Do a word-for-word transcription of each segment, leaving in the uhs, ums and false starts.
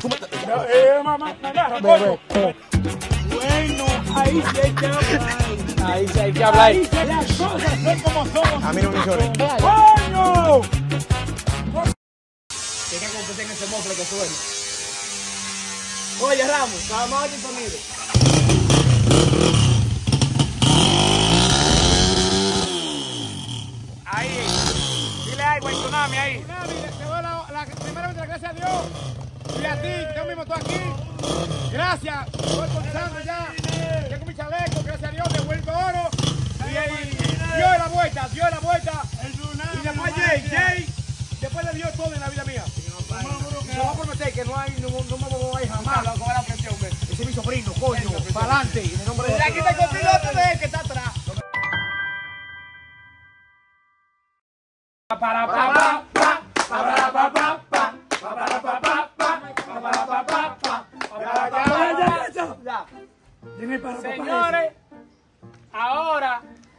Tú me... No, eh, mamá, me agarra, coño. Bueno, ahí sí hay que hablar. Ahí sí hay que hablar. Ahí sí las cosas son como son. A mí no me llores. ¡Coño! Tiene que competir en ese mofle que suena. Oye, Ramos, vamos a ver tu sonido. Ahí. Dile algo a Tsunami ahí. Tsunami, te doy la, la primera vez, gracias a Dios. Y a ti, yo mismo estoy aquí. Gracias. Estoy contando ya. Tengo mi chaleco, gracias a Dios, de vuelto oro. Y ahí dio la vuelta, dio la vuelta. Y después Jay, Jay, después le dio todo en la vida mía. Yo voy a prometer que no, hay, no, no me voy a ir jamás. Ese es mi sobrino, coño. Para adelante. En el nombre de Dios. Aquí está el copiloto de él que está atrás. Para, para, para, para, para, para, para, para, para, señores, ahora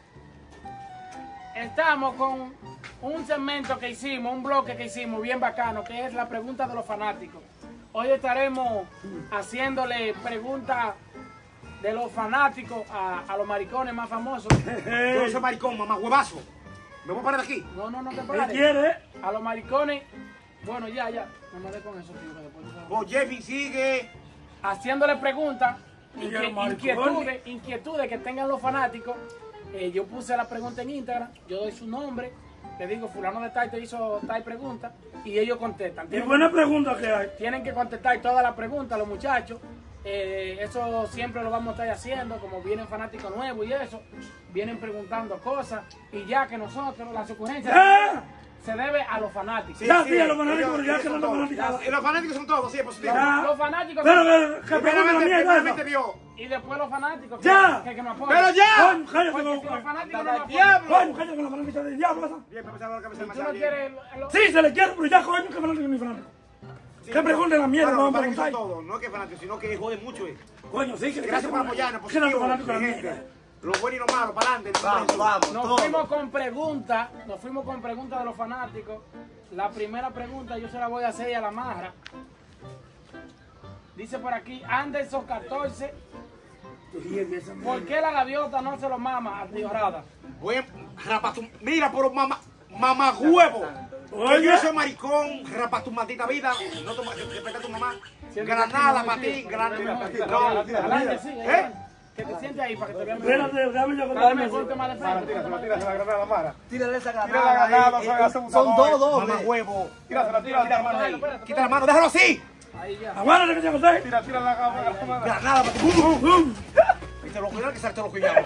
estamos con un segmento que hicimos, un bloque que hicimos bien bacano, que es la pregunta de los fanáticos. Hoy estaremos haciéndole preguntas de los fanáticos a, a los maricones más famosos. Yo no soy maricón, mamá huevazo. ¿Me voy a parar de aquí? No, no, no te ¿Qué pares. quiere? A los maricones, bueno, ya, ya, no me dé con eso, tío, que después tú sabes. Vos, Jeffy, sigue. Haciéndole preguntas, ¿Y inque- los maricones? inquietudes, inquietudes que tengan los fanáticos. Eh, yo puse la pregunta en Instagram, yo doy su nombre, le digo fulano de tal te hizo tal pregunta y ellos contestan. Y Tienen, buena pregunta que hay. tienen que contestar todas las preguntas los muchachos. Eh, eso siempre lo vamos a estar haciendo, como vienen fanáticos nuevos y eso, vienen preguntando cosas y ya que nosotros, las ocurrencias ¡Ah! se debe a los fanáticos. Sí, Ya, sí, sí, a los fanáticos, ellos- pero ya ellos que no son los todos. fanáticos. Y los fanáticos son todos, sí, es positivo. Ya. Los fanáticos Pero son- que, que pregunte la Primeramente, mierda primeramente esa. vio. y después los fanáticos que, Ya. que, que me apoyan. ¡Pero ya! Coño, cállate Porque con si los fanáticos no me ¡Dale, apoyan, diablo! Coño, cállate con la fanática del diablo esa. Bien, para empezar a cabeza tú más no allá. quieres... lo- Sí, se le quiere, pero ya, coño, que fanático ni fanático. Sí, Que pregunte la mierda, Bueno, vamos a los fanáticos preguntar. son todos, no es que fanáticos, sino que joden mucho. eh. Coño, sí, que Gracias por apoyarnos, Que no positivo, fanático la mi mierda. gente. Lo bueno y lo malo, para adelante. Vamos, vamos, Nos todo. fuimos con preguntas, nos fuimos con preguntas de los fanáticos. La primera pregunta yo se la voy a hacer a la Marra. Dice por aquí, Anderson catorce, ¿por qué la gaviota no se lo mama a Diorada? Buen rapatu... Mira, pero mamá, mamá huevo. Que Oye. yo soy maricón, rapa tu maldita vida. No toma, respeta a tu mamá. Granada para ti, granada para ti. No, Adelante, sí, ¿Eh? adelante. Que te sientes ahí para que te vean mejor. Espérate, déjame yo Dale contarme. mejor que más de frente. la granada, Mara. Tírale esa Tira la granada. granada, eh, son- eh, son Son dos, dos. Mamá ve. huevo. Tírasela, tírala, mano ahí. Quita la mano, déjalo así. Ahí ya. Aguárdate que te conté. Tira, tira la granada. Granada para ti. Bum, bum. Y te lo cuidado que sale te lo cuidado.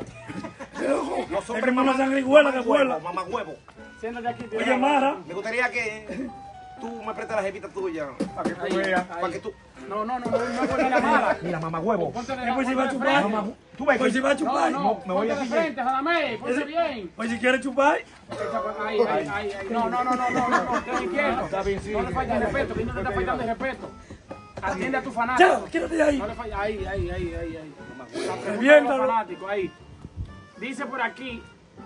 Los Es que hombres mamá mamá- sangre igual que mamá vuela. huevo, mamá huevo. Siéntate aquí. Oye, Mara. Me gustaría que tú me prestes la jevita tuya. Para que Ahí, tú veas. ahí. Para que tú. No, no, no, no, no ponte la mala. Mira, mamá huevo. Ponte de Después si va a ponte de chupar. frente. Tú ves Pues si que. va a No, chupar. no, me voy ponte de aquí, frente, Jadamé, ponte bien. Pues si quiere chupar. Ahí, ahí, ahí, ahí. No, no, no, no, no, no, no, ten quieto. Está bien, sí. No le faltes de respeto, que no te está faltando de respeto. Atiende a tu Ya, fanático. quédate de ahí. No le falles, ahí, ahí, ahí, ahí, ahí. La pregunta de Reviéntalo. los fanáticos, ahí. Dice por aquí,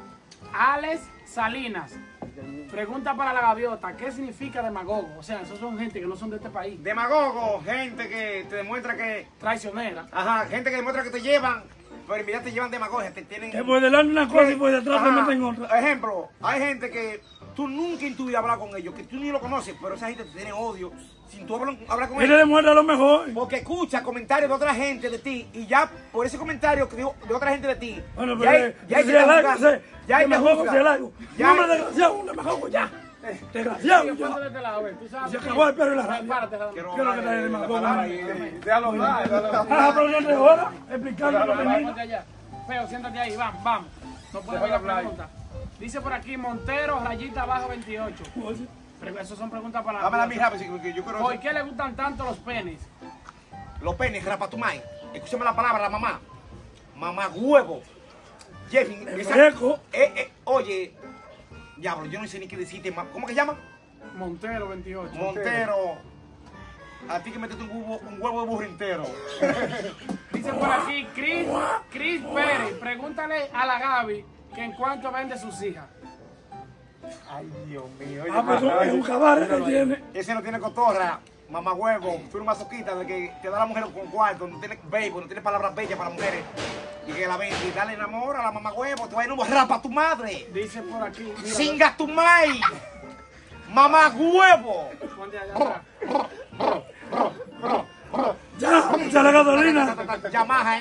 Alex Salinas. Pregunta para la gaviota, ¿qué significa demagogo? O sea, esos son gente que no son de este país. Demagogo, gente que te demuestra que. Traicionera. Ajá, gente que demuestra que te llevan, pero en realidad te llevan demagogia, te tienen. Que por delante una cosa y por detrás te Ajá. meten otra. Ejemplo, hay gente que tú nunca en tu vida hablas con ellos, que tú ni lo conoces, pero esa gente te tiene odio sin tú hablar, hablar con Y le ellos. demuestra lo mejor. Porque escucha comentarios de otra gente de ti y ya por ese comentario que dijo de otra gente de ti, Bueno, ya hay, pero ya hay si que el algo, juzgar, ya hay que demagogo, si el juzgar. algo. Ya No me hay- desgraciado, un demagogo, ya. Desgraciado, Ponte ya. de este lado, a ver, tú sabes. Se acabó el pelo y la rabia. Párate, Jadamé. ¿Qué es lo que está el demagogo? Déjalo hablar, déjalo hablar. Ah, pero no te horas explicando lo que Vamos, mira. ponte allá. Feo, siéntate ahí, vamos, vamos. No puedo ver la pregunta. Dice por aquí, Montero, rayita abajo veintiocho. Pero Esas son preguntas para Dámela a mí rápido, porque yo quiero ¿Por qué le gustan tanto los penes? los penes, rapatumay. Escúchame la palabra, la mamá. Mamá huevo. Jeffy, esa, fresco. eh, eh, oye, diablo, yo no sé ni qué decirte más. ¿Cómo que se llama? Montero veintiocho. Montero. A ti que metiste un huevo, un huevo de burro entero. Dice por aquí, Chris, Chris Pérez, pregúntale a la Gaby que en cuánto vende sus hijas. Ay, Dios mío. Oye, Ah, pues es un cabaret que tiene. ese no tiene cotorra. Mamá huevo, tú eres masoquista de que te da la mujer con cuarto, no tienes baby, no tienes palabras bellas para mujeres. Y que la ven y dale enamora a la mamá huevo, te va a ir a rapa a tu madre. Dice por aquí. Mira, Singa tu mai. Mamá huevo. ponte allá atrás. Ya, echa la gasolina. Yamaha.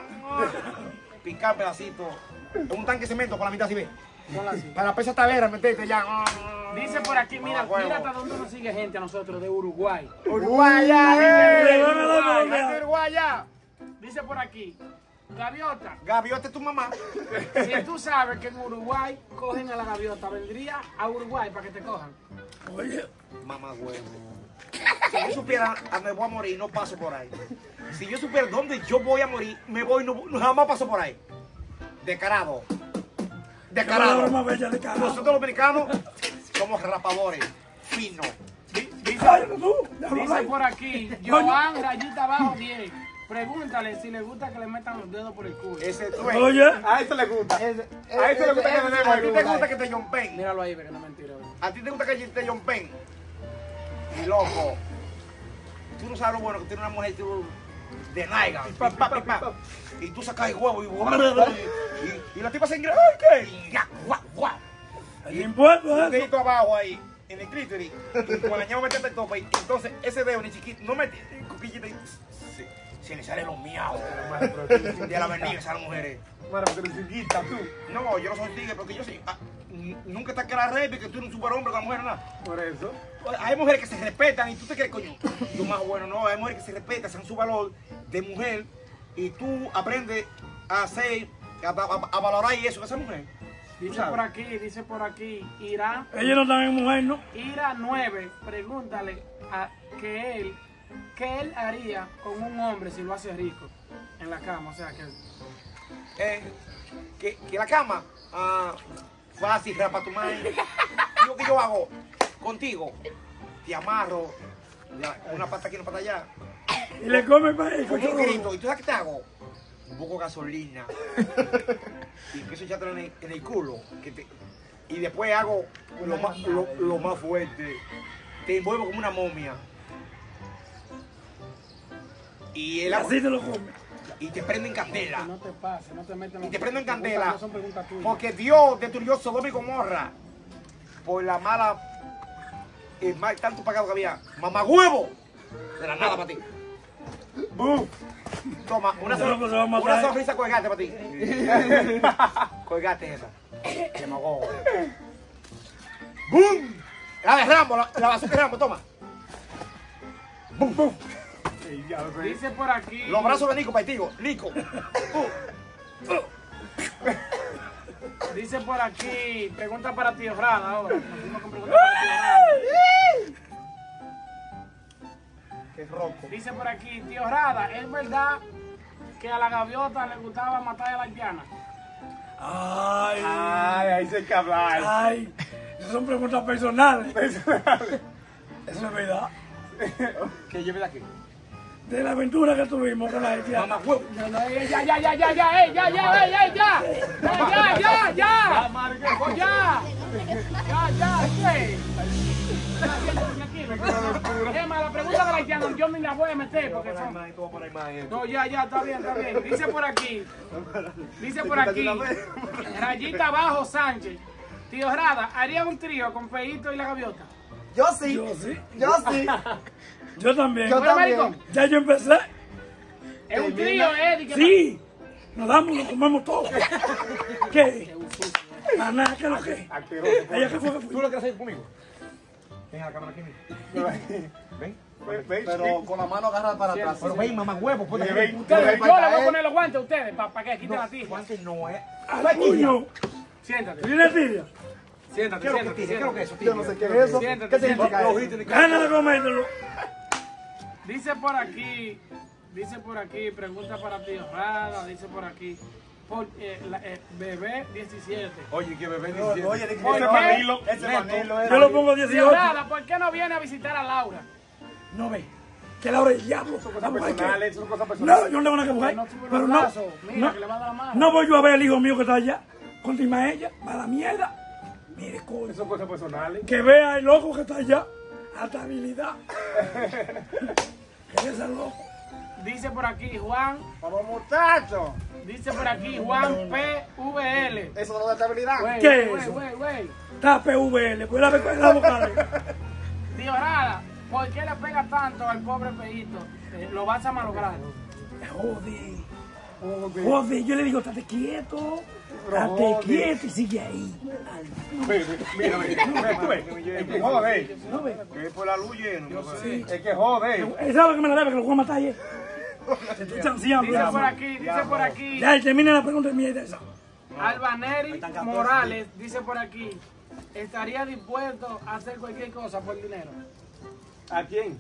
Picar pedacito. Un tanque de cemento con la mitad así ve. Ponla así. Para la pesa tavera, metete ya. Dice por aquí, mira, Mamá huevo. mira hasta dónde nos sigue gente a nosotros de Uruguay. Uruguaya, Le van a dar eh. bola. Uruguaya. Dice por aquí, gaviota. Gaviota es tu mamá. Si tú sabes que en Uruguay cogen a la gaviota, vendría a Uruguay para que te cojan. Oye, Mamá huevo. Si yo supiera a dónde voy a morir, no paso por ahí. Si yo supiera dónde yo voy a morir, me voy, no, no jamás paso por ahí. Descarado. qué palabra Descarado. más bella de cara. Nosotros los dominicanos somos rapadores, finos. Cállate tú. déjalo Dice ahí. por aquí, Joan Rayita Bajo diez. Pregúntale si le gusta que le metan los dedos por el culo. Ese tú es. Oye, A eso le gusta. A eso le gusta que le A ti te den gusta que te yompen. Míralo ahí, ve que no es mentira. ve. A ti te gusta que te yompen. Y loco. Tú no sabes lo bueno que tiene una mujer tú, de naiga. Pipa, pipa, pipa. Y tú sacas el huevo y, y, y la tipa se ingresa. ¡Ay, qué! Y ya, guau, guau. el impuesto Un es eso. dedito abajo ahí, en el clítoris. Y con la ñama meterte el tope. Y entonces ese dedo ni chiquito, no mete coquillita y se, se le salen los miaos. De la bendiga esas mujeres. Mara, porque eres chiquita tú. No, yo no soy tigre porque yo sí. ah, n- nunca te quedas rey que tú eres un superhombre con la mujer, nada. Por eso. Hay mujeres que se respetan y tú te crees, coño, tú más bueno, no. Hay mujeres que se respetan, saben su valor de mujer y tú aprendes a hacer, a, a- a valorar y eso de esa mujer. Dice ¿Sabes? por aquí, dice por aquí, Irán, Ellos no están en mujer, ¿no? Ira nueve, pregúntale a que él, ¿qué él haría con un hombre si lo hace rico en la cama? O sea, que Eh, que, que la cama, ah, fácil, rapa tu madre. Lo que yo hago contigo, te amarro, ya, una pata aquí, una pata allá, Y le come para ahí. como un grito. ¿Y tú sabes qué te hago? Un poco de gasolina. Y empiezo a echártelo en el, en el culo. Que te, y después hago lo más, lo, lo más fuerte. Te envuelvo como una momia. Y, el agua- Así te lo come. y te prendo en candela. no te pase, no te metas Y te prendo en candela. No son preguntas tuyas. Porque Dios destruyó Sodoma y Gomorra por la mala, el mal tanto pagado que había. Mamá huevo. De la nada para ti. ¡Bum! Toma, una, Eso es lo que se va a una matar. sonrisa colgate para ti. Colgate esa. Demagogo. ¡Bum! La de Rambo, la, la basura de Rambo, toma. ¡Bum, bum! Dice por aquí, Los brazos de Nico para ti, Nico. dice por aquí, pregunta para Tío Rada ahora. Nos fuimos con preguntas para Tío Rada. Qué roco. Dice por aquí, Tío Rada, ¿es verdad que a la gaviota le gustaba matar a la haitiana? Ay, Ay, ahí se hay que hablar. ay. Esas son preguntas personales. Eso es verdad. Que lleve de aquí. De la aventura que tuvimos con la haitiana. Mamá huevo. No, no, eh, ya, ya, ya, ya, ya, eh, ya, ya, eh, eh, ya, ya, ya, ya, ya, Oh, ya, ya, ya, ¿qué? Emma, la pregunta de la haitiana yo ni la voy a meter porque son... No, ya, ya, está bien, está bien. Dice por aquí, dice por aquí, Rayita Abajo Sánchez, Tío Rada, ¿haría un trío con Peito y la gaviota? Yo sí. Yo sí. Yo sí. Yo también. Yo Bueno, también. maricón, Ya yo empecé. es un trío, Eddie. que- Sí. Nos damos, nos comemos todo. ¿Qué? A nada, ¿qué es lo que? Ella que fue que ¿Tú fue. lo quieres hacer conmigo? Ven a la cámara aquí. Ven. Pero con la mano agarrada para atrás. Pero ven, mamá huevo. Ponte ven. Ustedes, Yo yo le le voy a poner los guantes a ustedes para que quiten la tija. Guante no es. ¡Ah, coño! Siéntate, ¿Tienes envidia? siéntate, ¿Qué es lo que siéntate, tiene? ¿Qué es lo que es siéntate. eso? Yo no sé qué es eso. Siéntate, ¿Qué siéntate. significa eso? Gana de comértelo. Dice por aquí, dice por aquí, pregunta para Tío Rada, dice por aquí, por, eh, la, eh, Bebé diecisiete. Oye, que bebé Oye, de que ¿Por ese qué? Manilo, ese Manilo Yo lo pongo Tío dieciocho. Rada, ¿por qué no viene a visitar a Laura? No ve. Que la hora del diablo. Son cosas Vamos, hay que- personales, son cosas personales. No, yo no tengo nada que buscar. No sube Pero los no. brazos, mira No, que le va a dar la mano. no voy yo a ver al hijo mío que está allá. Contima ella. Mala mierda. Mire, coño. Son cosas personales. Que vea el loco que está allá. hasta habilidad. Ese es loco. Dice por aquí Juan, Vamos, muchachos. dice por aquí Juan P V L. Eso no da estabilidad. Güey, ¿Qué es güey, eso? güey, güey. Está P V L, pues la ve la vocal. Tío Rada, ¿por qué le pega tanto al pobre Peito? Eh, lo vas a malograr. Joder. Joder, yo le digo, estate quieto. Estate quieto y sigue ahí. Mira, mira, mira. Tú ves, es que jode. ¿No ves? Que es por la luz lleno. Sí. Es que jode. Esa es lo que me la debe, que lo voy a matar ayer. Te estoy chanceando. Dice ya. por aquí, dice por aquí, Ya, y termina la pregunta mía de esa. Albaneri Morales, dice por aquí, ¿estaría dispuesto a hacer cualquier cosa por dinero? ¿A quién?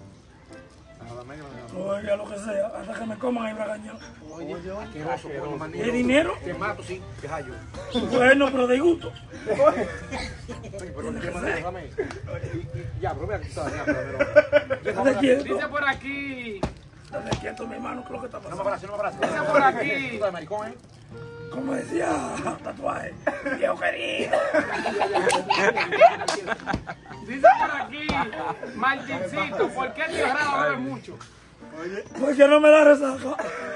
Oiga, lo que sea, hasta que me coman ahí bragañón. Asqueroso, por manito. ¿Es dinero? Te mato, sí, que hallo. Bueno, pero de gusto. Pero ¿qué más déjame? Ya, pero mira que está ya, pero. Estate quieto. Dice por aquí, Estate quieto, mi hermano, que es lo que está No me pasando. abraces, no me abraces. dice por aquí, Tú eres maricón, ¿eh? Como decía, tatuaje. Viejo querido. dice por aquí, Martincito, ¿por qué Tío Rada bebe mucho? Porque no me da resaca.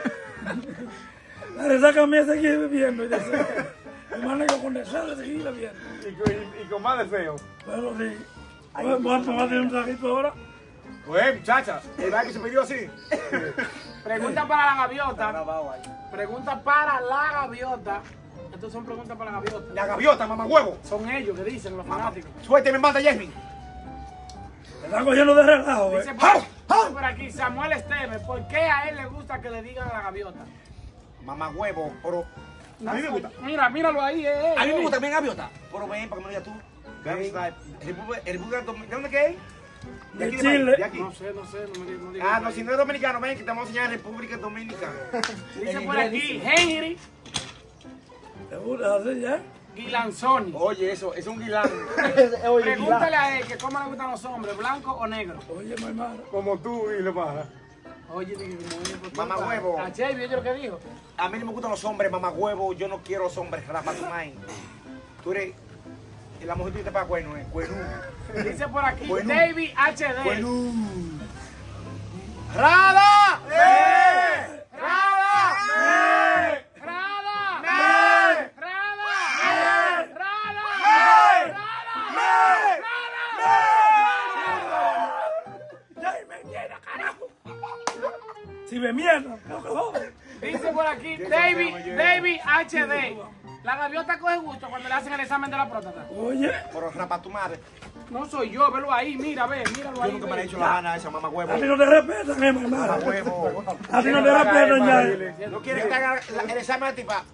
La resaca mía es seguir bebiendo y deseo. Mi manejo con deseo de seguir bebiendo. Y, y, y con más deseo. Bueno, sí. Vamos a tener un trajito ahora. Pues, muchachas, el baile que se pidió así. Pregunta para la gaviota, pregunta para la gaviota, estas son preguntas para la gaviota. La gaviota, mamá huevo. Son ellos que dicen, los fanáticos. Suerte, mi hermana Jasmine. Me está cogiendo de relajo, Dice eh. por, dice por aquí, Samuel Esteves, ¿por qué a él le gusta que le digan a la gaviota? Mamá huevo, pero. A mí me gusta. Mira, míralo ahí, eh, eh, A mí me eh. gusta también gaviota. Pero ven, para que me lo digas tú. República República Dominicana. ¿De dónde que es? De aquí, Chile. De aquí. No sé, no sé, no me no digo Ah, el no, país. si no es dominicano, ven que te vamos a enseñar República Dominicana. Dice por aquí, Henry ¿Te gusta así ya? Guilanzoni. Oye, eso, es un guilán. Pregúntale a él que cómo le gustan los hombres, blanco o negro. Oye, mi hermano. Como tú y le pasa. Oye, dije, como él, pues, Mamá tú, huevo. A Chevy, ¿oye lo que dijo? A mí no me gustan los hombres, mamá huevo. Yo no quiero los hombres, rapa tu mind. Tú eres. Y la mujer tú te paga cuerno, eh. Cuerno. Dice por aquí, Bueno. David H D. Cuerno. ¡Rada! ¡Eh! ¡Rada! ¡Eh! ¡Rada! ¡Eh! ¡Rada! ¡Eh! ¡Rada! ¡Eh! Ya, y me mierda, carajo. Si me mierda, creo que joder. Dice por aquí, David, David H D. La gaviota coge gusto cuando le hacen el examen de la próstata. Oye, Pero rapa tu madre. No soy yo, velo ahí, mira, ve, míralo Yo ahí. nunca me ve. le he hecho la gana a esa mamá huevo. a ti no te respetan, eh, mi Mamá hermano. huevo. A ti no te respetan ya. No quiere que te haga la- el examen a ti pa.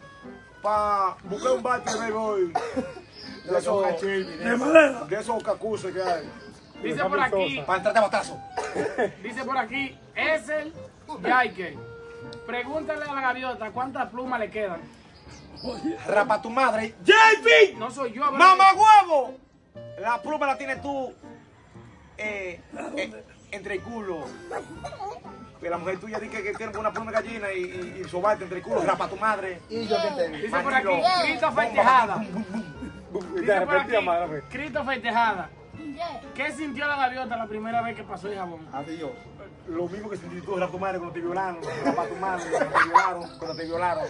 Pa buscar un bate de hoy. De esos De madera. de esos cacuses que hay. Dice por aquí, Para entrarte a botazo. dice por aquí, es el Yaike. Pregúntale a la gaviota cuántas plumas le quedan. Oye, Rapa tu madre. J P. No soy yo, velo ¡Mamá ahí. huevo! La pluma la tienes tú eh, eh, entre el culo. Que la mujer tuya dice que, que tiene una pluma de gallina y, y, y sobarte entre el culo. Rapa tu madre. Y yo que tengo. Dice por aquí, Manilo. Christopher Tejada. De Dice por repente, aquí, madre. Christopher Tejada. ¿Qué sintió la gaviota la primera vez que pasó el jabón? Así yo. Lo mismo que sentí tú, rapa tu madre cuando te violaron. Rapa tu madre cuando te violaron. Cuando te violaron.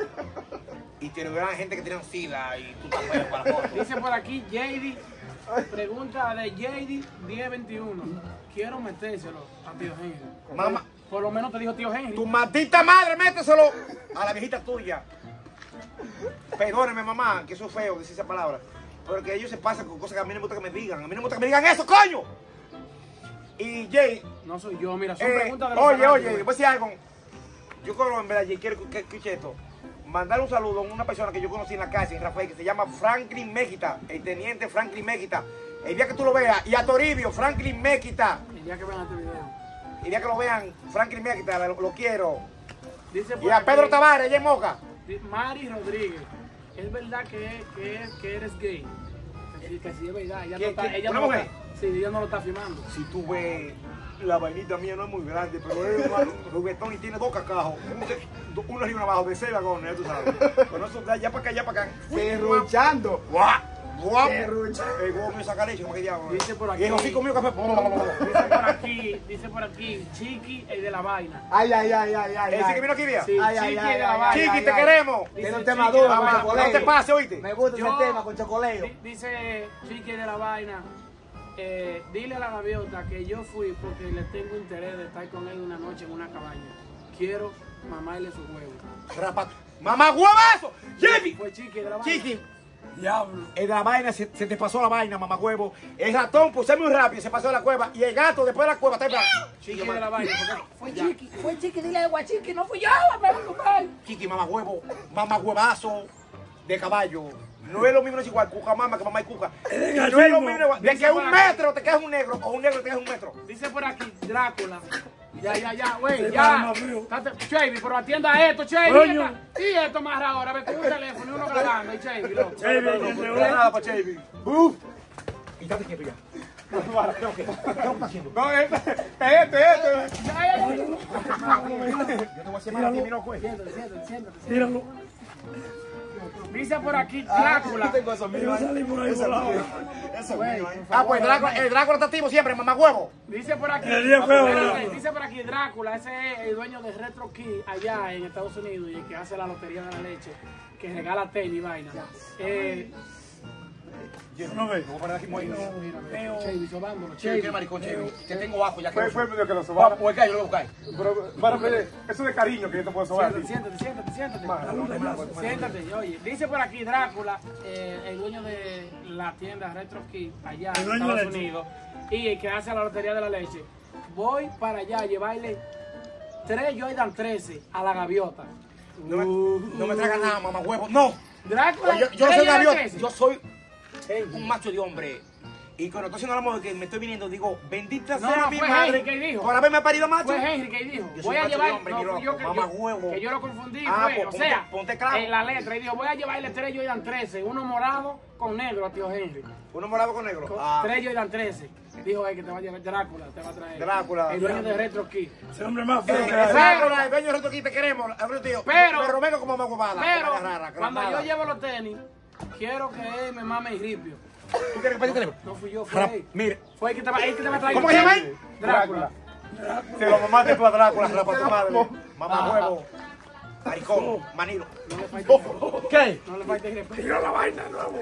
Y te violaron gente que tenían sida y tú estás feo para la foto. Dice por aquí, J D. Pregunta de J D diez veintiuno. Quiero metérselo a tío Henry. Mamá, Por lo menos te dijo tío Henry. tu maldita madre, méteselo a la viejita tuya. Perdóneme, mamá, que eso es feo decir esa palabra. Porque ellos se pasan con cosas que a mí no me gusta que me digan. A mí no me gusta que me digan eso, coño. Y Jay, No soy yo, mira, son eh, preguntas de los oye, fanáticos. oye, voy a decir algo. Yo creo en verdad, Jay, quiero que escuche esto. Mandar un saludo a una persona que yo conocí en la calle, en Rafael, que se llama Franklin Méquita, el teniente Franklin Méquita. El día que tú lo veas, y a Toribio, Franklin Méquita. El día que vean este video. El día que lo vean, Franklin Méquita, lo, lo quiero. Dice por Y a aquí, Pedro Tavares, allá en Moca. di- Mari Rodríguez. ¿Es verdad que, que, que eres gay? Que sí, que sí, es verdad. Ella, ¿Qué- no está, qué- ella una no lo mujer? está, sí, ella no lo está filmando. Si tú ves, la vainita mía no es muy grande, pero es un juguetón y tiene dos cacajos. un- Uno arriba y uno abajo, de seis vagones, ya tú sabes. Con eso, de allá para acá, allá para acá. Derrochando. ¡Guau! Guapo. El huevo mío saca leche, como que diablo. Dice por aquí. Y el hocico mío café. Dice por aquí, dice por aquí, Chiqui, el de la vaina. Ay, ay, ay, ay, ay. Ese que vino aquí, vea. Sí, Ay, ay, Chiqui, ay, el de la ay, vaina. Chiqui, ay, te ay. queremos. Tiene un Dice tema Chiqui, duro la con vaina. chocolate. No te pases, oíste. Me gusta Yo- ese tema con chocolate. Di- Dice Chiqui de la vaina, eh, dile a la gaviota que yo fui porque le tengo interés de estar con él una noche en una cabaña. Quiero mamarle su huevo. Rapato. ¡Mamá huevazo! ¡Chiqui! Fue Chiqui de la vaina. Chiqui. Diablo. El de la vaina se, se te pasó la vaina, mamá huevo. El ratón, puse muy rápido, se pasó de la cueva. Y el gato, después de la cueva, está en plan. Chiqui de la vaina. porque- Fue Chiqui, fue Chiqui, dile a Agua Chiqui, no fui yo, me voy a comer. Chiqui, mamá huevo, mamá huevazo de caballo. No es lo mismo, no es igual, cuca mama que mamá y cuca. Es de No es lo gallismo. mismo, igual. De que un metro te quedas un negro, o un negro te quedas un metro. Dice por aquí, Drácula. Ya, ya, ya, güey, Se para ya. más feo. Estate- Chevy, pero atienda esto, Chevy. Coño. esta- Y esto más ahora, ve con un teléfono y uno grabando, y Chevy, loco. Chevy, No que no se da va. nada para Chevy. Uf. Y estate quieto ya. Tengo que, ¿qué estás haciendo? No, este, este, este. Ya, ya, ya. Yo te voy a hacer mal a ti, mi loco, eh. Siéntate, siéntate, siéntate. Tíralo. Dice por aquí, Drácula. Tengo eso Me mío. va a salir por ahí volado. Eso Güey, mío. por Ah, favor, pues Drácula, el Drácula está activo siempre, mamá huevo. Dice por aquí, El día feo, espérate, ¿verdad? dice por aquí Drácula, ese es el dueño de Retro Key allá en Estados Unidos y el que hace la lotería de la leche, que regala tenis y vaina. Eh, No ve. Voy a poner aquí muy Chevy, sobándolo, Chevy, qué Chevy. maricón, Chevy. Que tengo ajo ya que Fue, no fue soy. medio que lo sobaron. O el gallo, lo voy a buscar. Pero, para, pero, eso de cariño que yo te puedo sobar. Siéntate, siéntate, siéntate, siéntate. Siéntate, oye. Dice por aquí Drácula, eh, el dueño de la tienda Retro Key allá en El dueño de Estados leche. Unidos y el que hace la lotería de la leche. Voy para allá a llevarle tres Jordan trece a la gaviota. No me, no me traigan nada, mamá huevo. No. Drácula, Yo, yo no tres soy Jordan gaviota. trece. Yo soy un macho de hombre. Y cuando estoy haciendo la mujer que me estoy viniendo, digo, bendita No, sea no, mi fue madre Henry que dijo. por haberme parido macho. Fue Henry que dijo, Yo soy voy a macho de llevar, hombre, no, mi fui yo loco, que, mamá yo- huevo. que yo lo confundí, Ah, fue, pues o ponte- sea, ponte claro. en la letra, y dijo, voy a llevarle tres Jordan trece, uno morado con negro a tío Henry. Uno morado con negro. Con Ah, tres Jordan trece. Dijo él que te va a llevar Drácula, te va a traer. Drácula. El dueño de Retro Key. Ese hombre más eh, feo que hay. Drácula, el dueño de Reto aquí te queremos. Abre tío. Pero- pero vengo como mamá huevada. Pero vaya rara, cuando granada. yo llevo los tenis, quiero que él me mame el ripio. ¿Tú quieres que pase No fui yo, fue Rap- él. Mire. Fue él que te va, él que te va a traer. ¿Cómo se llama él? Drácula. Se lo mamaste tú a Drácula, rapa tu madre. Mamá huevo. Maricón, manilo. No le falte respeto. ¿Qué? No le falte respeto. Tira la vaina de nuevo.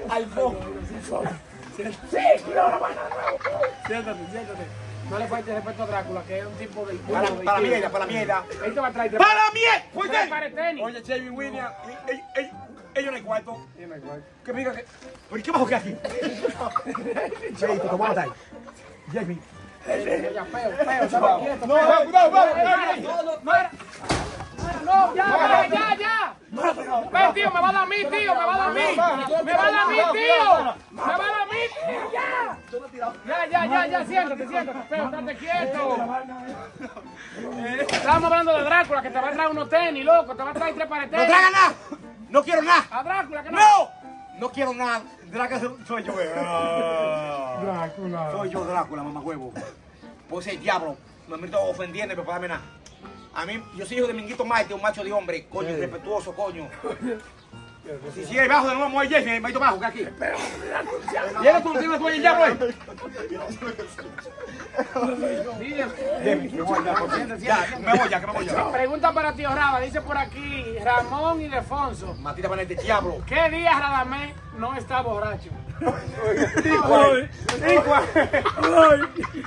Siéntate, siéntate. No le falte respeto a Drácula, que es un tipo del Para, culo, para la del mierda, culo. para la mierda. Él te va a traer tres ¡Para la mierda! ¿Por tres qué? pares de tenis. Oye, Chevy Williams, ellos, ellos, ellos no hay cuarto. Y no hay igual. Que me diga que. ¿Por qué bajo que aquí? Chevy, tú tomas ahí. Jamie. Ya, feo, feo, estaba quieto. No, feo. no, cuidado, cuidado. No, no, no era. No, ya, ya, ya, ya. Ven, tío, me va a dar a mí, tío, me va a dar a mí. Me va a dar a mí, tío. Me va a dar a mí, tío, ya. Ya, ya, ya, ya, siéntate, siéntate, feo, estate quieto. Estábamos hablando de Drácula, que te va a traer unos tenis, loco, te va a traer tres pares de ¡No tenis. traigan nada! ¡No quiero nada! A Drácula, que no. ¡No! No quiero nada. Drácula soy yo. eh. Drácula. Soy yo, Drácula, mamá huevo. Pues el diablo. No me estoy ofendiendo para darme nada. A mí, yo soy hijo de Minguito Maite, un macho de hombre, coño, respetuoso, coño. Si sigue bajo de nuevo, mueve Jesse, Maito bajo, que aquí. ¿Y eres tú, tienes tú ahí el diablo ahí? Ya, me voy ya, que me voy ya. Pregunta para tío Raba, dice por aquí Ramón y Defonso. Matita para este diablo. ¿Qué día Radamés no está borracho? Ay, Igual. ay.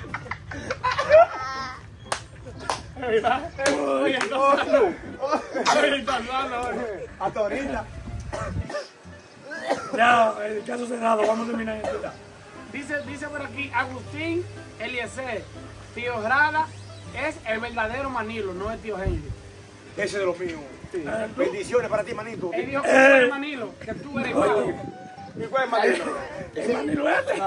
Oye, entonces, oye, entonces, Hasta ahorita. Ya, el caso cerrado, vamos a terminar esto ya. dice, dice por aquí Agustín Eliezer, tío Rada es el verdadero Manilo, no es tío Henry. Ese de los míos. Bendiciones para ti, manito. Él dijo que tú eres Manilo, que tú eres igual. ¿Y cuál es Manilo? El manilo este.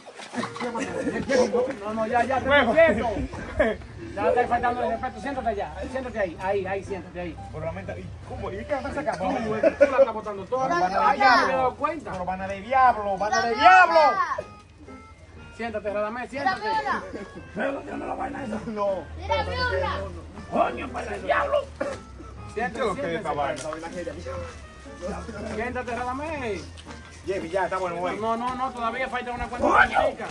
No, no, ya, ya, te respeto. Ya te faltando el respeto, siéntate allá, siéntate ahí, ahí, ahí, siéntate ahí. Por la mente. ¿Y cómo? ¿Y qué vas a sacar? Tú, tú la estás botando toda. Ah, ya me he dado cuenta. Pero van a de diablo, van a de diablo. Siéntate, Radamés, siéntate. Pero dame la vaina esa. No. Coño, para el diablo. Siéntate, Yo lo que es esta siéntate. vaina. Siéntate, Radamés. Jeffy, ya, está bueno, güey. No, no, no, todavía falta una cuenta chica.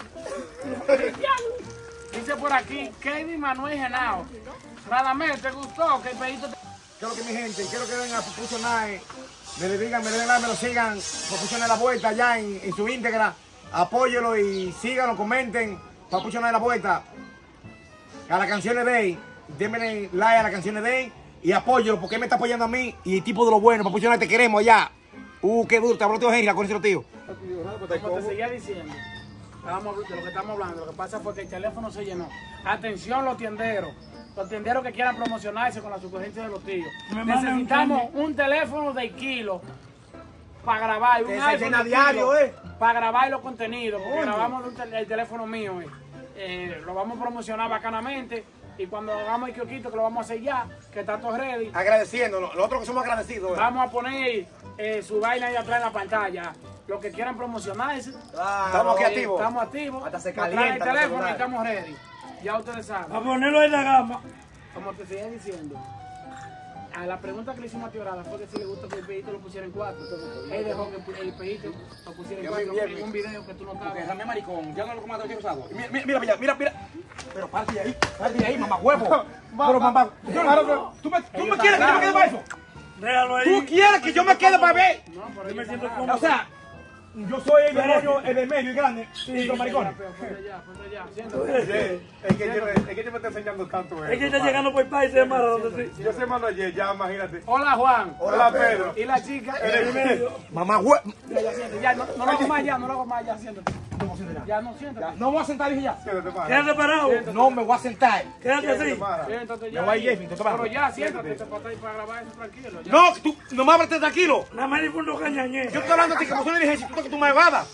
Dice por aquí, Kevin Manuel Genao. Radamel, ¿te gustó? Que el pedito te... Quiero que mi gente, quiero que vengan a Papucho Night, me le digan, me le den like, me lo sigan, Papucho Night La Vuelta ya en, en su íntegra, apóyelo y síganlo, comenten, Papucho Night La Vuelta, a las canciones de él, denme like a las canciones de él y apóyelo porque él me está apoyando a mí y el tipo de lo bueno, Papucho Night te queremos allá. Uh, qué duro, te habló tío Henry, con ese tío. Como te seguía diciendo, estábamos de lo que estamos hablando, lo que pasa fue que el teléfono se llenó. Atención los tienderos. Los tienderos que quieran promocionarse con la sugerencia de los tíos. Necesitamos un teléfono de kilo para grabar. Un iPhone diario, eh. Para grabar los contenidos. Porque grabamos el teléfono mío. Eh. Eh, lo vamos a promocionar bacanamente. Y cuando hagamos el kiosquito, que lo vamos a hacer ya, que está todo ready. Agradeciéndonos, nosotros que somos agradecidos. Eh. Vamos a poner eh, su vaina ahí atrás en la pantalla. Los que quieran promocionarse. Claro, estamos aquí activos. Estamos activos. Hasta se Nos traen calienta el teléfono el y estamos ready. Ya ustedes saben. A ponerlo ahí en la gama. Como te seguía diciendo, a la pregunta que le hicimos a Tío Rada fue que si le gusta que el pedito lo pusiera en cuatro. Él dejó que el pedito lo pusiera en cuatro en un video que tú no estabas. Déjame maricón, ya no lo comas de rosado. Mira, mira, mira, mira, mira. Pero parte de ahí, parte de ahí, mamá huevo. Pero mamá, tú me, tú me quieres que yo me quede para eso. Déjalo ahí. ¿Tú quieres que yo me quede para ver? No, pero Yo me siento como. cómodo. O sea, yo soy el demonio, el de medio y grande, y los maricones. Ponte allá, ponte allá, siéntate. Es que yo es que yo me estoy enseñando tanto. Es que está llegando por país de mar donde sí. Yo se mando ayer, ya imagínate. Hola Juan. Hola Pedro. Y la chica. Mamá huevo. Ya, ya, siéntate. Ya, no, no lo hago más ya, no lo hago más ya, siéntate. Ya, no, siéntate. No me voy a sentar, dije ya. Siéntate, para. Quédate parado. No me voy a sentar. Quédate así. Siéntate ya. Me voy a ir, Jeffy, te tomas. Pero ya, siéntate, te para para grabar eso tranquilo. Ya. No, tú, no me abres tranquilo. Nada más difundo cañañé. Yo estoy hablando a ti como soy dirigencia, tú que tú me evadas.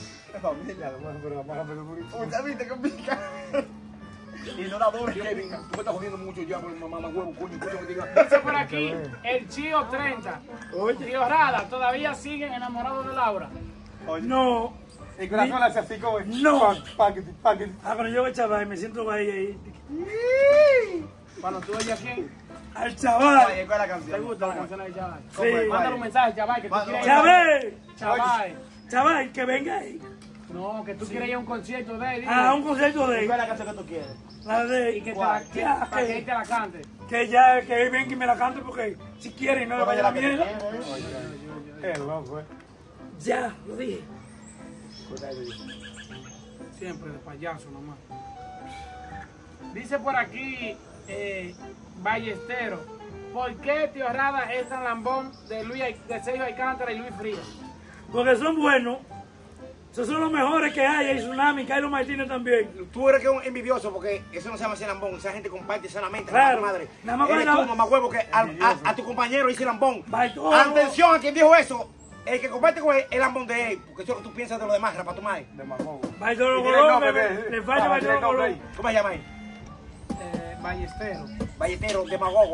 Ya viste que pica. Y no la doble, Kevin. Tú me estás jodiendo mucho ya por mamá huevo, coño, coño, que diga. Dice por aquí el Chío treinta. Tío Rada, todavía siguen enamorados de Laura. No. El corazón hace así como. No. Paquete, paquete. Ah, pero yo voy chaval, me siento ahí, ahí. Cuando tú oyes aquí, Al chaval. ¿Cuál es la ¿te canción? gusta la canción de Chaval? Sí. Mándale un mensaje, Chaval, que tú quieres ir. Chaval. Chaval. Chaval, que venga ahí. No, que tú quieres ir a un concierto de él. dile. A un concierto de ¿Cuál es la canción que tú quieres? la de Y que te la, que, Ya, para que él que, te la cante. que ya, que él venga y me la cante porque si quiere y no le vaya la mierda. Es loco, eh. Ya, lo dije. Siempre de payaso nomás. Dice por aquí eh, Ballestero, ¿por qué Tío Rada es tan lambón de Luis de Sergio Alcántara y Luis Frías? Porque son buenos. Esos son los mejores que hay. Hay Tsunami, Cairo Martínez también. Tú eres que un envidioso porque eso no se llama ser lambón, esa gente comparte sanamente, Claro. madre. Nada más Eres para tú, mamá huevo, que a, a, a tu compañero dice lambón. Va todo. Atención a quien dijo eso. El que comparte con él es el lambón de él, porque eso es lo que tú piensas de lo demás, rapa tu madre. Demagogo. Bailó Y Colón, tiene nombre, le- ve. le falla Ah, Bailó tiene nombre Colón. ahí. ¿Cómo se llama él? Eh, Ballestero. Valletero, demagogo.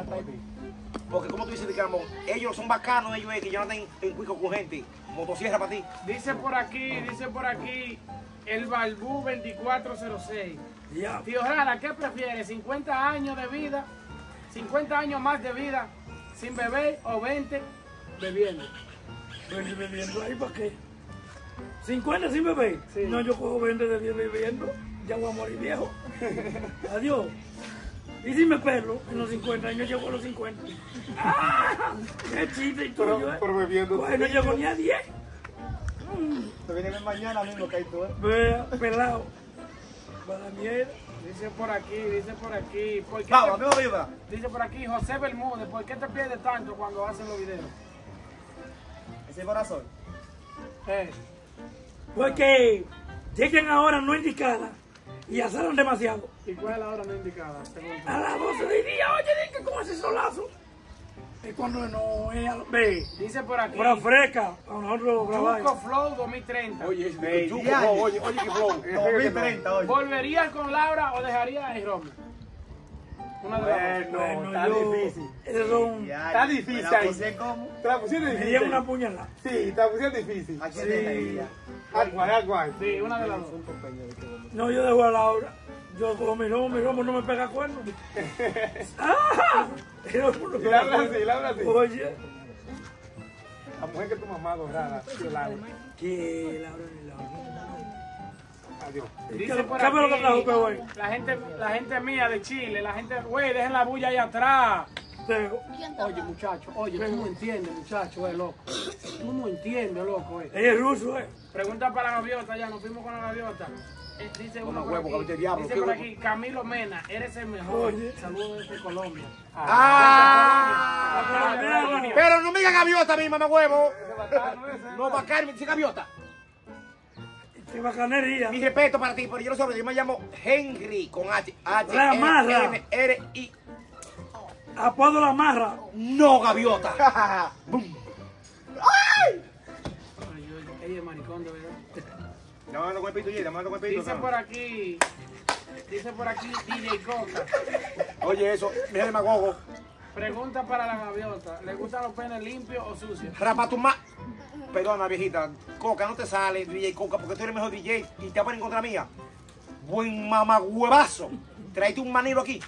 Porque como tú dices de que lambón, ellos son bacanos, ellos es que yo no tengo en cuico con gente. Motosierra para ti. Dice por aquí, dice por aquí el Balbú veinticuatro cero seis. Ya. Tío Rada, ¿qué prefieres? ¿cincuenta años de vida? ¿cincuenta años más de vida sin beber o veinte bebiendo? Ven bebiendo ahí, ¿para qué? ¿cincuenta sin beber? Sí. No, yo cojo veinte de diez bebiendo. Ya voy a morir viejo. Adiós. Y si me pelo en los cincuenta años, llego a los cincuenta. ¡Ah! ¡Qué chiste y tuyo, Pero, eh! pero bebiendo. Bueno, no llego ni a diez. Te viene mañana mismo, que hay tú, eh. Vea, pelado. Para la mierda. Dice por aquí, dice por aquí. ¿Por qué Vamos, te- amigo, ayuda. dice por aquí José Bermúdez, ¿por qué te pierdes tanto cuando hacen los videos? Ese corazón. Eh, Porque llegan a horas no indicadas y asaron demasiado. ¿Y cuál es la hora no indicada? Según tú? A las doce del día, oye, di que con ese solazo. Es cuando no es a ve. Dice por aquí. Hora fresca, para nosotros grabar. Chuco Flow dos mil treinta. Oye, ese chuco, oye, oye, que flow. dos mil treinta, oye. ¿Volverías con Laura o dejarías a Romy? Una de las dos. Bueno, está yo- difícil. Esos son. Está difícil ahí. ¿Cómo? Te la pusiste Me difícil. dieron una puñalada. Sí, te la pusiste difícil. ¿A quién deja ahí ya? Agua, agua. Sí, una de las dos. No, yo dejo a Laura. Yo cojo mi romo, mi romo no me pega cuerno. ¡Ah! Mi romo no Y pega la hablas cuerno. así, la hablas así. Oye, mujer que tu mamá dorada, que la Que Laura ni Laura. Adiós. Dice por ¿Qué fue lo que trajo, aquí, pe, güey? la gente, la gente mía de Chile, la gente, güey, dejen la bulla ahí atrás. Pero, Oye, muchacho, oye, tú no entiendes, muchacho, eh, loco. Tú no entiendes, loco, eh. ella es ruso, eh. Pregunta para la gaviota, ya nos fuimos con la gaviota. Eh, dice uno por huevo, aquí, cabeza de diablo, dice qué por huevo. aquí, Camilo Mena, eres el mejor. Oye. Saludos desde Colombia. ¡Ah! Pero no me diga gaviota a mí, mamá huevo. No, bacán, me dice gaviota. Qué bacanería. Mi respeto para ti, pero yo no sé, yo me llamo Henry con H. H La marra. N R I. Apodo la marra. No, gaviota. Bum. Ay, yo- ella es maricón, de verdad. Llamando con el pito, llamando con el pito. Dice por aquí, dice por aquí D J Coca. Oye, eso, mira el demagogo. Pregunta para la gaviota, ¿le gustan los penes limpios o sucios? Rapa tu ma... Perdona, viejita. Coca, no te sale, D J Coca, porque tú eres el mejor D J y te vas en contra mía. Buen mamagüevazo. Traíste un manilo aquí.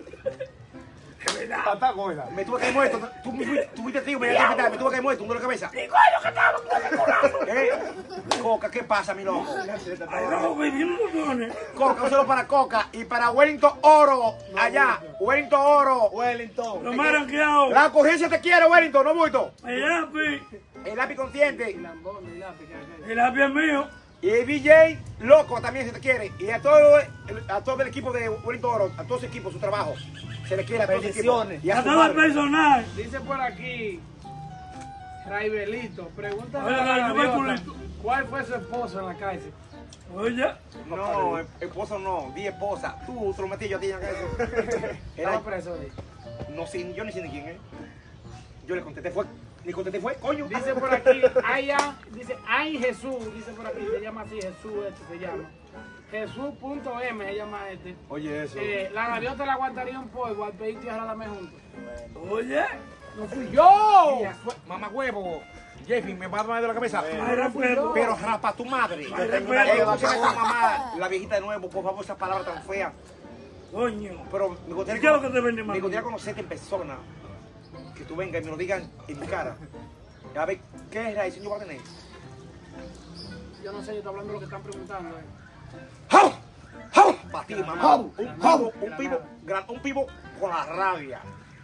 Pata gorda. Me tuve que caer muerto. Tú me fuiste, tú fuiste tío, me me tuve que caer muerto, un dolor de cabeza. ¿Eh? Coca, ¿qué pasa, mi loco? Ay, no, bebiendo dones. Coca, un solo para Coca y para Wellington Oro, allá. Wellington Oro. Wellington. Lo más ranqueado. La ocurrencia te quiere, Wellington, no bulto. El lápiz. El lápiz consciente. Lambón, el lápiz, que acá. El lápiz es mío. Y el D J loco también se te quiere. Y a todo el, a todo el equipo de Wellington Oro, a todo su equipo, su trabajo. Se le quiere a todo su equipo. Y a A su todo el madre. personal. Dice por aquí, Raibelito, pregunta Oye, a la yo voy con gaviota, esto. ¿cuál fue su esposo en la cárcel? Oye. No, el- esposo no, di esposa. Tú, te lo metí yo a ti en la cabeza. Era, Estaba preso ahí. no sé, yo ni sé ni quién es. Yo le contesté, fue, ni contesté, fue, coño. Dice por aquí, Aya, dice, ay Jesús, dice por aquí, se llama así, Jesús este se llama. Jesús.m se llama este. Oye, eso. Eh, la gaviota le aguantaría un polvo al pedir tierra dame juntos. Oye. ¡No fui yo! Mamá huevo. Jeffy, me va a tomar de la cabeza. Ay, respeto. Pero rapa tu madre. Ay, Eh, respeto. escúchame esta mamá, la viejita de nuevo, por favor, esa palabra tan fea. Coño. Pero me gustaría, ¿Qué es lo que te vende, mami? me gustaría conocerte en persona. Que tú vengas y me lo digas en mi cara. A ver, ¿qué es la decisión que voy a tener? Yo no sé, yo estoy hablando de lo que están preguntando. Eh. ¡Jau! ¡Jau! Para ti, mamá. Un pivo, un pivo, gran- un pivo con la rabia.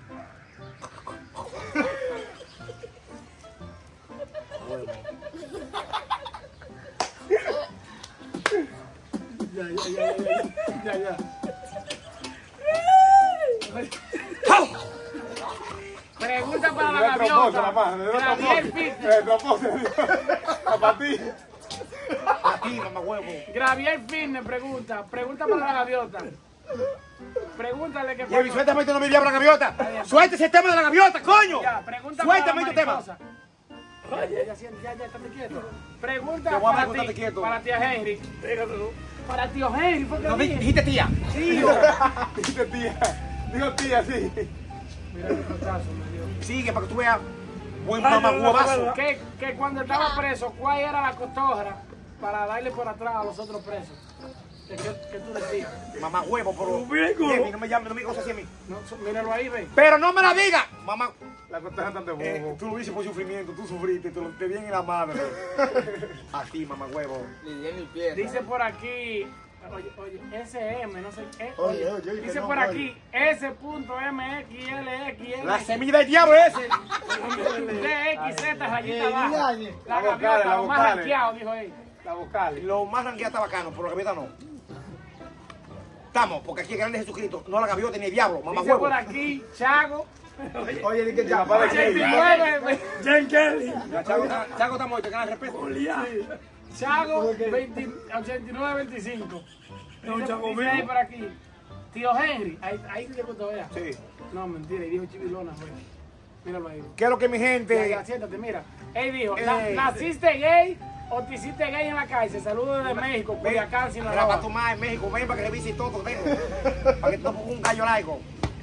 Ya, ya, ya, ya, ya, ya. ¡Jau! Pregunta para la Le propósito, gaviota. la paja, le Gabriel propósito. Fitness. Le propósito. La patilla. A ti, mamá huevo. Gabriel Fitness pregunta. Pregunta para la gaviota. Pregúntale que Jeffy, suéltame este no me diablo la gaviota. Suelta ese tema de la gaviota, coño. Ya, pregunta Suéltame para este la tema. mariposa. Ya, ya, ya, ya, ya, estate quieto. Pregunta Te voy a para preguntar, ti, te quieto. para tía Henry. Dígaselo. Para tío Henry, ¿por qué No, dije? dijiste tía. Tío. Dice tía. Digo tía, sí. Mira el rechazo, me dio. Sigue para que tú veas. Buen Ay, mamá no, no, no, huevazo. no. Que, que cuando estaba preso, ¿cuál era la cotorra para darle por atrás a los otros presos? ¿Qué, qué, qué tú decías? Mamá huevo, pero. Ubico. Jeffy, no me llames, no me digas cosas así a mí. No, so- míralo ahí, ve. Pero no me la digas. Mamá. La coteja tan de Eh, bobo. tú lo hiciste por sufrimiento, tú sufriste, tú lo te bien en la madre. A ti, mamá huevo. Dice por aquí, oye, oye, S M, no sé qué. Oye, oye, oye, dice que no, por oye. aquí, S.M.X.L.X.L. La semilla del diablo ese. D X Z rayita baja. La La gaviota, vocales, la lo más vocales. rankeado, dijo él. La vocal. Lo más ranqueado está bacano, pero la gaviota no. Estamos, porque aquí el grande Jesucristo, no la gaviota ni el diablo, mamá Dice huevo. por aquí, Chago, Oye, di que ya, para ochenta y que. nueve, Jen Kelly. Ya, Chago, está- Chago está muerto, que nada respeto. Goliat. Chago veinte, ochenta y nueve veinticinco. No, Dice, Chago dice mío. ahí por aquí, tío Henry, ahí, ahí te gustó, vea. Sí. No, mentira, y dijo chivilona, güey. Míralo ahí. ¿Qué es lo que mi Ya, gente? ya, siéntate, mira. Él dijo, "Na- Ey. ¿naciste gay o te hiciste gay en la cárcel? Saludos desde México, Culiacán, Rapa Sinaloa. tu madre en México, ven para que revise todo, tengo. Para que tú pongas un gallo largo.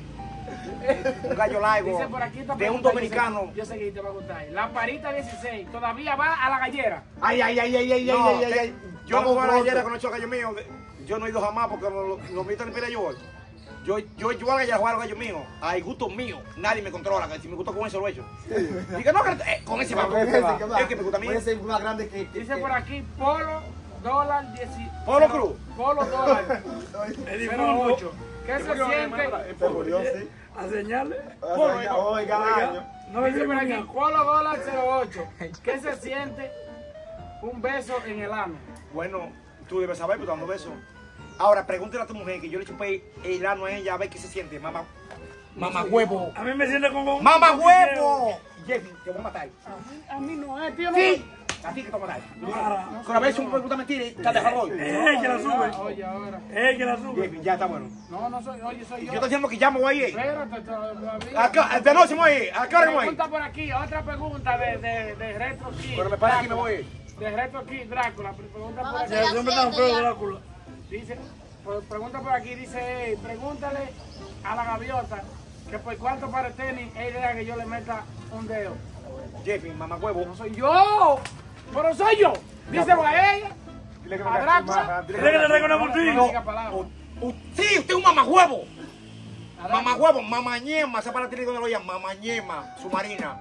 Un gallo largo. Dice por aquí esta De un pregunta, dominicano. Yo sé, yo sé que te va a gustar. La parita dieciséis, ¿todavía va a la gallera? Ay, ay, ay, ay, ay, No, ay, ay, te- ay. yo no voy a la pronto. gallera con el gallo mío. Yo no he ido jamás porque los lo, lo militan en Pira yo voy. Yo, yo, yo hago ya jugar a los gallos míos, hay gustos míos, nadie me controla, que si me gusta con eso lo he hecho. Diga, no, que eh, con ese va, con ese va, es que me gusta a mí. Puede ser más grande que... que Dice que- por aquí, Polo, dólar, diez. Polo Cruz. Polo, dólar, Eddie cero Fulgo. ocho. ¿Qué se siente? Se murió, sí. A señales. Oiga, oiga, año. No le Dice digo por aquí, ni Polo, dólar, cero ocho. ¿Qué se siente un beso en el ano? Bueno, tú debes saber, pero dando besos. Ahora, pregúntale a tu mujer que yo le chupé el ano a ella a ver qué se siente, mamá. Mamá huevo. A mí me siente como un... ¡Mamá huevo! Jeffy, te voy a matar. A mí no es, tío. No. Sí, a ti que te voy a matar. Para. Con a veces un pregunta mentira y te deja hoy. Es que la sube. Oye, ahora. Es que la sube. Jeffy, ya está bueno. No, no soy, oye, soy Yo yo. estoy diciendo que llamo ahí. Espérate todavía. Acá, de noche me voy a ir. ¿A qué hora me voy a ir? Pregunta por aquí, otra pregunta de, de, de Retro Kid. Pero me parece que me voy a ir. De Retro Kid, Drácula. Pregunta por aquí. El hombre tan feo, Drácula. Dice, pues, pregunta por aquí, dice, hey, pregúntale a la gaviota que por cuánto para el tenis es idea que yo le meta un dedo. Jeffy, mamá huevo. No soy yo, pero soy yo. Dice a ella, a Drácula. Dile que le traigo una No botella. diga palabra. U- Sí, usted es un mamá huevo. A Drácula. Mamá huevo, mamá ñema. Esa para ti donde lo llaman. Mamá ñema, submarina.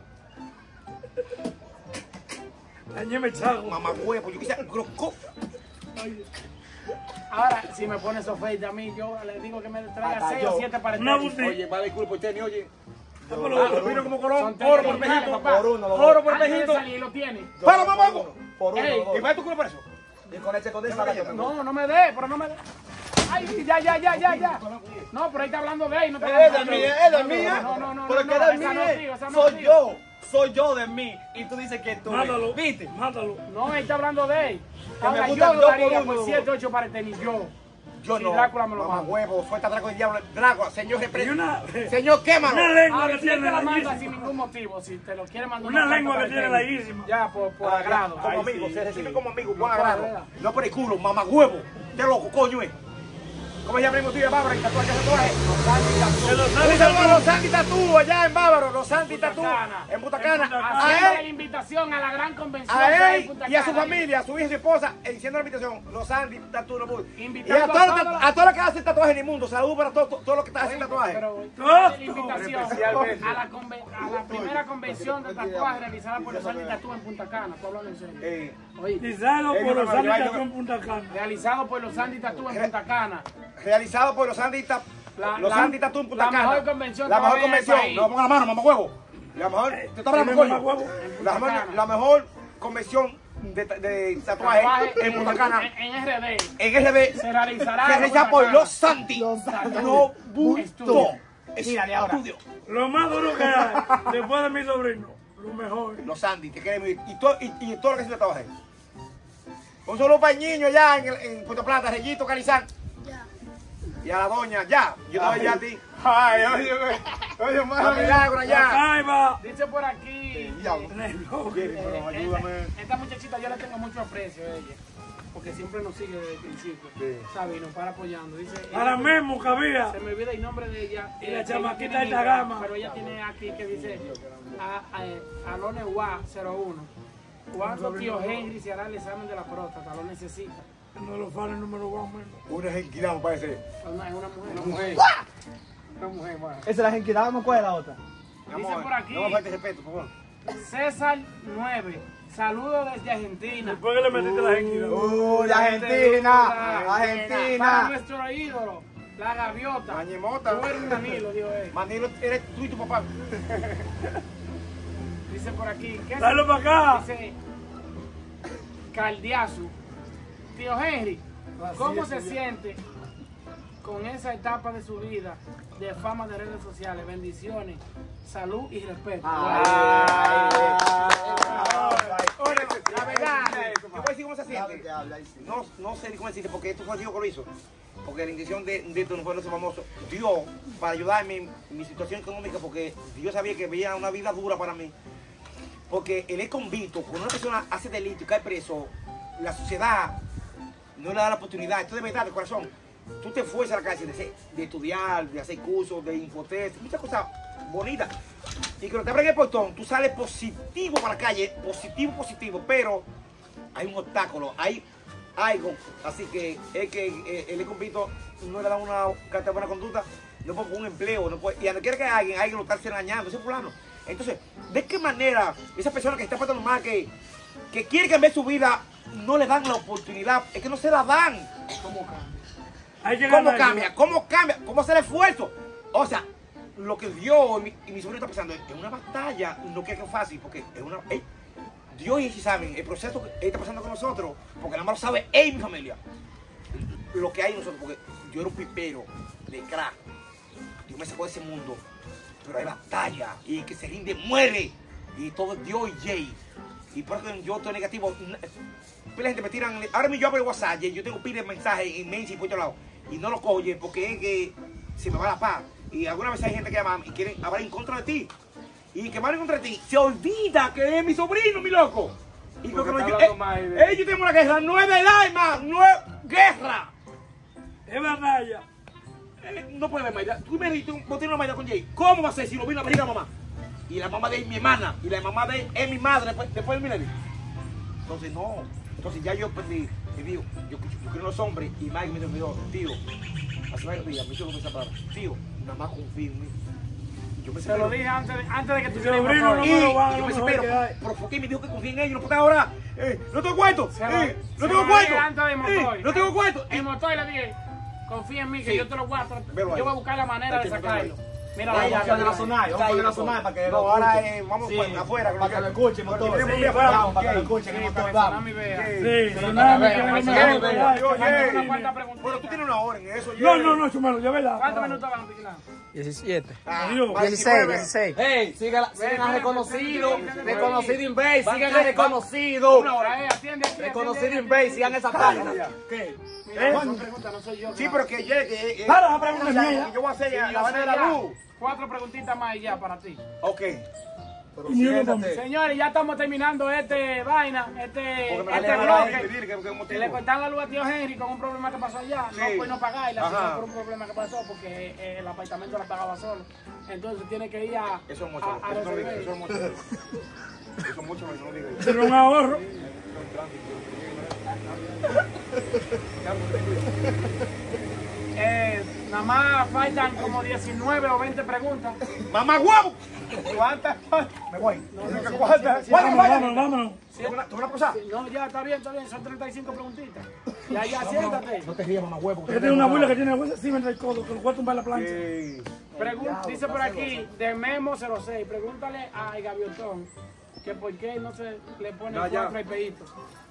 Dañeme chago. Mamá huevo. Yo quisiera. Groco. Ahora, si me pone sofeita a mí, yo le digo que me traiga Hasta seis yo. o siete para el Una tenis. botella. Oye, va de culo por tenis, oye. Dámelo. Ah, vino como Colón. Son Oro tenis por originales, pejito. papá. Por uno, los Oro dos. por Antes de pejito. salir lo tiene. Para, mamá huevo. Por uno, Ey, los dos. ¿Y va tu culo por eso? Y con ese, con ese, la galleta. No, no me dé, pero no me dé. Ay, ya, ya, ya, ya, ya. No, pero ahí está hablando de él, no está Es hablando de mí, él. es de mí. No, no, no, Pero no, que no, de esa mí no es. digo, esa no Soy digo. yo. Soy yo de mí. Y tú dices que tú. Mátalo. ¿Viste? Mátalo. No, él está hablando de él. Que me Ahora gusta yo yo lo daría por por uno. siete, ocho para el tenis, yo. Yo Si no. Drácula me lo Mamá manda. huevo. Suelta Drácula el diablo. Drácula, señor Y represa. una... Señor, quémalo. Una lengua Ahora, que si él tiene te la manda sin larguísima. ningún motivo, si te lo quiere mandar Una carta lengua para que el tiene tenis. larguísima. Ya, por, por Ah, agrado. Como Ay, amigo, sí, se recibe sí. como amigo, buen No, agrado. ¿verdad? No por el culo, mamá huevo. Te loco, coño, eh. ¿Cómo se llama el mismo tío de Bárbara? ¿Y tatuaje, tatuaje? De los Un Santi saludo a Tatú. los Santi Tatú allá en Bávaro, los Santi Tatú Cana. en Punta Cana. En Punta A Haciendo la él, invitación a la gran convención que a hay en él Punta y a su Cana. familia, a su hija y su esposa, diciendo la invitación, los Santi Tatú no voy. Y Invitando a a todos los todos a todos los que hacen tatuajes en el mundo, saludos para todos todos los que están haciendo tatuajes. Pero Todo. la invitación Especialmente. a la, conven- a la primera convención de tatuaje realizada por los Santi Tatú en Punta Cana. Tú hablando en serio. Eh, Oye, Dizado Ey, por no, los no, Santi yo- yo- Tatú en Punta Cana. realizado por los Santi Tatú en Punta Cana. realizado por los Santi Tatú, La- los la- Santi Tatú en Punta la Cana. mejor convención La mejor todavía en el convención. país. No, ponga la mano, mamá huevo. La mejor, te está hablando, Dime, coño. mamá huevo. La mejor, la mejor convención de, de tatuaje Tatuaje en Punta Cana. En, en R D. En R D Se realizará que en realiza Punta por Cana. los Santi. No Busto. Mírale ahora. Estudio. Lo más duro que hay, después de mi sobrino, lo mejor. Los Santi, te queremos ir. Y todo, y, y todo lo que se trabaja. Un solo para el niño ya en, el- en Puerto Plata, Reyito, Calizán. Y a la doña, ya. Yo te voy a ti. Ay, oye, oye, A mami. Milagro La ya. caiba. Dice por aquí. Diablo. eh, esta, esta muchachita yo le tengo mucho aprecio a ella. Porque siempre nos sigue desde el principio. ¿Sabes? Y nos para apoyando. Dice. Ahora ella- mismo cabía. Se me olvida el nombre de ella. Y la Eh, chamaquita ella tiene esta Instagram, gama. Pero ella tiene aquí que dice a, a, Alone Wa cero uno. ¿Cuándo tío Henry se hará el examen de la próstata? Lo necesita. No lo falen número uno menos. Una genquilamos parece. Es una, es una mujer. Una mujer. Una mujer, bueno. Esa es la gente que dábamos, ¿cuál es la otra? Dice por aquí. No me falte respeto, por favor. César nueve. Saludos desde Argentina. Después que le metiste la gente. Uh, la Argentina. Para Argentina. nuestro ídolo, la gaviota. Mañemota. Tú eres un Danilo, dijo él. Manilo, eres tú y tu papá. Dice por aquí. ¿Qué Dale para acá. Dice Caldiazu. Tío Henry, ¿cómo se siente con esa etapa de su vida de fama de redes sociales? Bendiciones, salud y respeto. Oye, la verdad, te voy a decir cómo se siente. No, no sé ni cómo decirte, porque esto fue Dios que lo hizo. Porque la intención de, de esto no fue no ser famoso. Dios, para ayudarme en mi situación económica, porque Dios sabía que veía una vida dura para mí. Porque él es convicto, cuando una persona hace delito y cae preso, la sociedad no le da la oportunidad. Esto de verdad, de corazón. Tú te fuerzas a la cárcel de, ser- de estudiar, de hacer cursos, de infotest, muchas cosas bonitas. Y cuando te abren el portón, tú sales positivo para la calle, positivo, positivo, pero hay un obstáculo, hay algo. Así que es que eh, el convicto no le da una carta de buena conducta no puede un empleo, no puede, y donde quiera que alguien, alguien lo está engañando, ese fulano. Entonces, ¿de qué manera esa persona que está pasando mal, que, que quiere cambiar su vida, no le dan la oportunidad? Es que no se la dan. ¿Cómo cambia? ¿Cómo cambia? ¿Cómo cambia? ¿Cómo hacer el esfuerzo? O sea, lo que Dios y mi, y mi sobrino está pasando es una batalla, no que es fácil, porque es una... Ey, Dios y ellos saben el proceso que él está pasando con nosotros, porque nada más lo sabe él y mi familia. Lo que hay en nosotros, porque yo era un pipero de crack. Dios me sacó de ese mundo. Pero hay batalla, y el que se rinde muere. Y todo es Dios y Jay. Y por eso yo estoy negativo. La gente me tiran. Ahora mismo yo abro el WhatsApp, yo tengo pila de mensajes inmensos y por otro lado. Y no lo cojo, porque es que se me va la paz. Y alguna vez hay gente que llama y quieren hablar en contra de ti. Y que van en contra de ti. Se olvida que es mi sobrino, mi loco. Y porque yo, yo, eh, ellos tenemos una guerra, no es de armas, no es guerra. Es batalla. Eh, no puede haber Mayda. Tú me dijiste, vos tienes una Mayda con Jay. ¿Cómo va a ser si lo vino a venir la mamá? Y la mamá de él es mi hermana. Y la mamá de él es mi madre después, después del milenio. Entonces, no. Entonces, ya yo perdí. Y digo, yo, yo, yo quiero los hombres. Y Mike me dijo, tío, hace varios días, me hizo esa palabra. Tío, nada más confío en mí. Yo me Se lo dije antes de, antes de que tú se lo brinco, no y, me lo van, y yo no me me desespero. Pero ¿por qué me dijo que confía en ellos? No puedo ahora. Eh, no tengo cuarto. Eh, no tengo cuarto. Eh, no tengo cuarto. En motor le dije, confía en mí que Sí. yo te lo voy a tratar. Velo ahí. Yo voy a buscar la manera de sacarlo. Mira la Vamos a poner la sonar, vamos a poner la sonar para que No, ahora eh, vamos Sí, para afuera. para que lo escuchen, motor. Porque tenemos Sí, que afuera. vamos, para que lo escuchen, Sí, motor, para que vamos. Tsunami vea. Sí, Sí, Tsunami, sí, que sí, me sí, mejor, sí, ¿verdad? Yo, Una Jay. cuarta pregunta. Pero tú tienes una hora en eso, No, Jay. no, no, Chumelo, ya verdad. ¿Cuántos minutos van, Piquilán? diecisiete. Ah, Adiós. para dieciséis, diecinueve. dieciséis. Hey, sigan Ven, a ven, reconocido, ven, ven, ven, reconocido ven. Inbase, sigan a Van- reconocido. Una hora. Eh, atiende aquí. Reconocido atiende, Inbase, atiende. sigan esa página. ¿Qué? Mira, esa pregunta no soy yo. Sí, claro. pero que llegue. eh, Para, la pregunta es ya, mía. que Yo voy a hacer Sí, la yo vaina sé de la ya. luz. Cuatro preguntitas más y ya para ti. Ok. Pero Y ni uno siéntate. Señores, ya estamos terminando este vaina, este, Porque me este la van a bloque. impedir, que- que un motivo. Le cortaron la luz a tío Henry con un problema que pasó allá. Sí. No fue no pagar y la Ajá. ciudad por un problema que pasó porque eh, el apartamento la pagaba solo. Entonces tiene que ir a, Eso es mucho. a, a Eso no lo digas, resolver. eso es mucho. Eso es mucho, no lo digas. Pero un ahorro. Eh, nada más faltan como diecinueve o veinte preguntas. ¡Mamá huevo! ¿Cuántas? Me voy. ¿Cuántas? Vámonos, vámonos, vámonos. ¿Tú una, tú una cosa? No, ya está bien, está bien, son treinta y cinco preguntitas. Ya, ya, siéntate. No te rías, mamá huevo. Porque tiene una abuela que tiene la huesa encima del codo, que lo voy a tumbar la plancha. Eh, Pregun- dice por aquí, de Memo cero seis, pregúntale a Gaviotón que por qué no se le pone No, ya. cuatro al peito.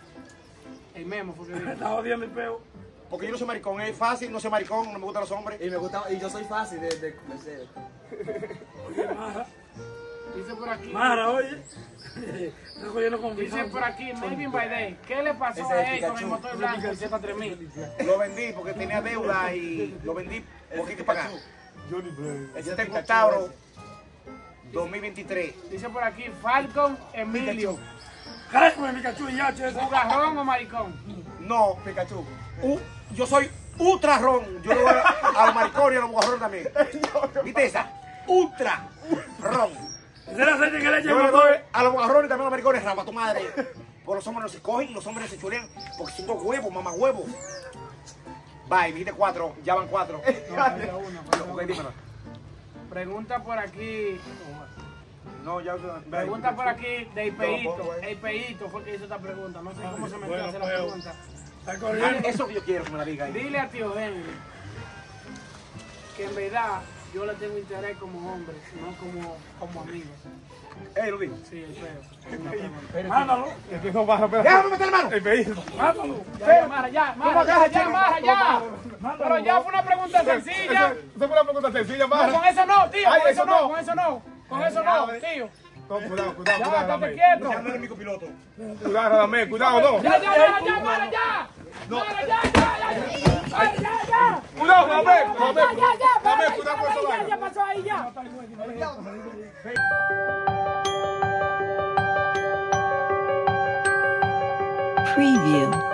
El Memo fue que dijo. Está jodiendo el peo. porque yo no soy maricón, es fácil, no soy maricón, no me gustan los hombres. Y me gusta, y yo soy fácil de, de, de ser. Oye, Mara, Dice por aquí, Mara, oye. Estoy cogiendo dice confianza. por aquí, Melvin Baidey, ¿qué le pasó Ese a es él con el Pikachu. motor blanco y Z tres mil? Lo vendí porque tenía deuda y lo vendí porque hay que pagar. Ese está en Tauro dos mil veintitrés. Dice por aquí, Falcon Emilio, Caray, con el Pikachu y ya, che. ¿jugarrón o maricón? No, Pikachu. U- yo soy ultra ron. Yo le voy a, a los maricones y a los bugarrones también. ¿Viste esa? Ultra ron. Ese era aceite que le echa Yo el le doy motor. a los bugarrones y también a los maricones, rapa tu madre. Porque los hombres no se cogen, los hombres no se chulean, porque son dos huevos, mamá huevos. Bye, dijiste cuatro, ya van cuatro. No, falta uno, falta Ok, uno. dímelo. Pregunta por aquí, No, ya. pregunta por aquí de No, Peito. no, no. El Peito fue que hizo esta pregunta, no sé cómo se metió Bueno, a hacer la pues, pregunta. Está corriendo. Eso que yo quiero que me la diga ahí. Dile a tío Henry que en verdad yo le tengo interés como hombre, no como, como amigo. Ey, lo digo. Sí, el feo. Una pregunta. Mándalo. Déjame meter la mano. Mátalo. Ya, ya, Mara, ya, Mara, ya, ya, Mara, ya. Pero ya fue una pregunta sencilla. Esa fue una pregunta sencilla, No, Mara. con eso no, tío, Ay, con eso eso no, no. con eso no. Con eso no, tío. No, cuidado, cuidado, Ya, cuidado. estate dame. quieto. Ya no eres mi copiloto. Cuidado, Radamés, cuidado, no. Ya, ya, ya, ya, Mara, ya. Mara, ya, ya, ya. Mara, ya, ya. Cuidado, Radamés, Ya, Radamés. ya, ya, Radamés, ya, cuidado con ya, esa ya, vaina. ya pasó ahí ya. Preview.